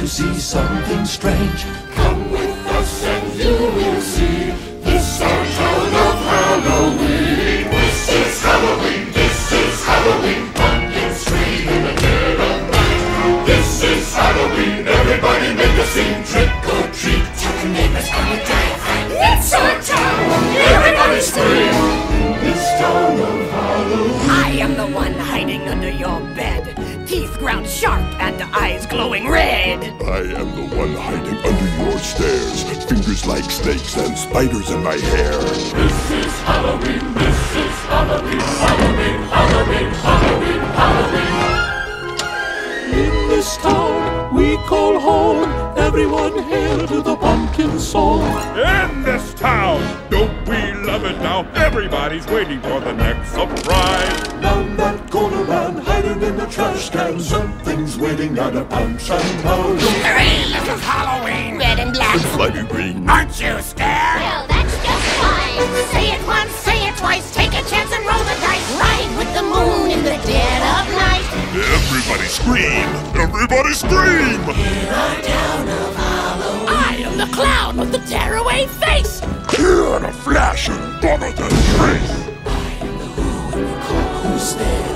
to see something strange. Come with us and you will see. This our town of Halloween. This is Halloween, this is Halloween. Pumpkins scream in the dead of night. This is Halloween, everybody make a scene. Trick or treat, tell the neighbors on the diaphragm. It's our town, everybody scream. This town of Halloween. I am the one hiding under your bed, teeth ground sharp and eyes glowing red. I am the one hiding under your stairs, fingers like snakes and spiders in my hair. This is Halloween, this is Halloween, Halloween, Halloween, Halloween, Halloween. In this town we call home, everyone hail to the pumpkin song. In this town, don't we love it now? Everybody's waiting for the next surprise. Down that corner man hiding in the trash can, something's waiting at a punch and pound. Hooray, this is Halloween! Red and black. Slimy green. Aren't you scared? Well, that's just fine. Say it once, say it twice, take a chance and roll the dice. Ride with the moon in the dead of night. Everybody scream! Everybody scream! In our town of Halloween, I am the clown with the tearaway face. Here in a flash and gone at the trace. I am the who when you call who's there.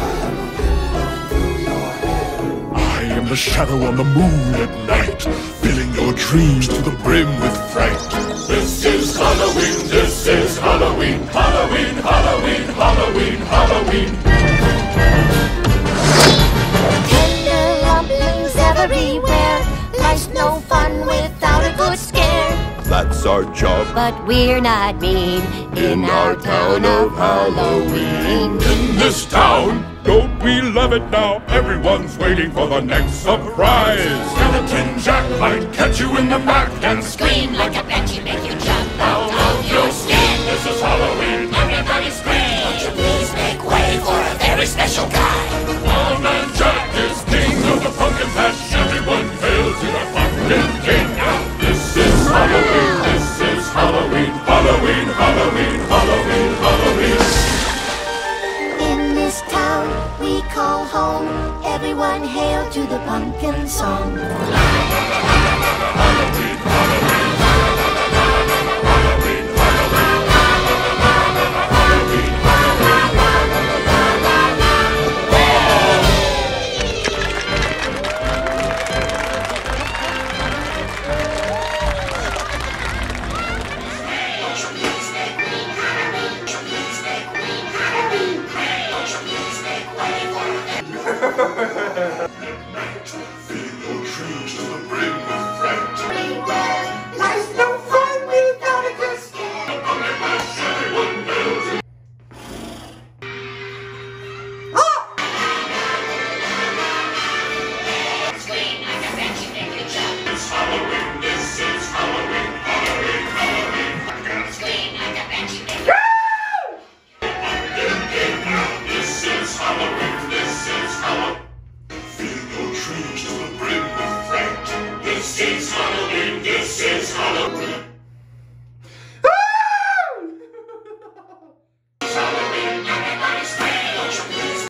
I am the shadow on the moon at night, filling your dreams to the brim with fright. This is Halloween, this is Halloween, Halloween, Halloween, Halloween, Halloween. Tender rumblings everywhere. Life's no fun without a good scare. That's our job. But we're not mean in our town of Halloween. In this town, don't we love it now? Everyone's waiting for the next surprise. Skeleton Jack might catch you in the back and Scream like a banshee, make you jump out of your skin. this is Halloween. Everybody scream. Won't you please make way for a very special guy? All Man Jack is king of the pumpkin patch. Everyone hail to the pumpkin king. This is Halloween, this is Halloween, Halloween, Halloween, Halloween, Halloween. In this town we call home, everyone hail to the pumpkin song. Halloween, Halloween.